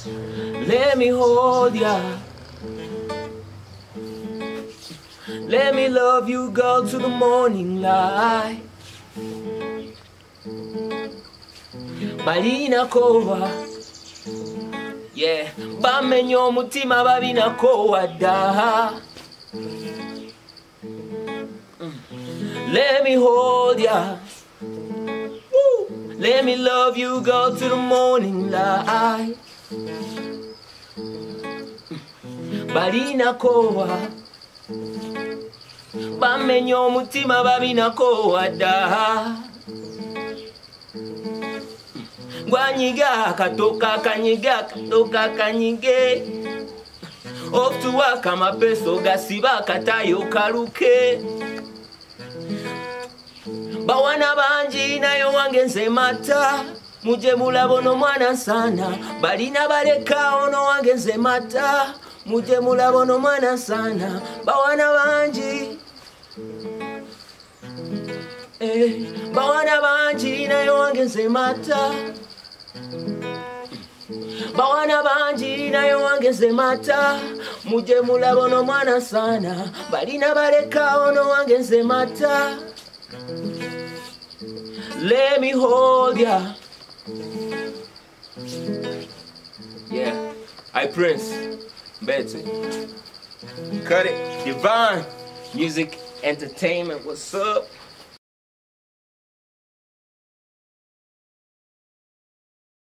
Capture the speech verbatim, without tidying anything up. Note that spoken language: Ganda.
Let me hold ya. Let me love you, girl, to the morning light. Balina kowa, yeah. Bamenye omutima babina kowa da. Let me hold ya. Woo. Let me love you, girl, to the morning light. Balina kowa, bamenye omutima babina kowa da. Gwanyiga katoka kanyiga katoka kanyige. Off to work amapeso gasiba katayo kaluke. Bawana banji nayo wangenze mata. Muje mulabono mwana sana. Balina baleka ono wangenze mata. Muje mulabono mwana sana. Bawana banji eh, bawana banji nayo wangenze mata. Bawana banji nayo wangenze mata. Muje mulabono mwana sana. Balina baleka ono wangenze mata. Let me hold ya. Yeah, Iprince Mbete. Cut it. Divine Music Entertainment. What's up?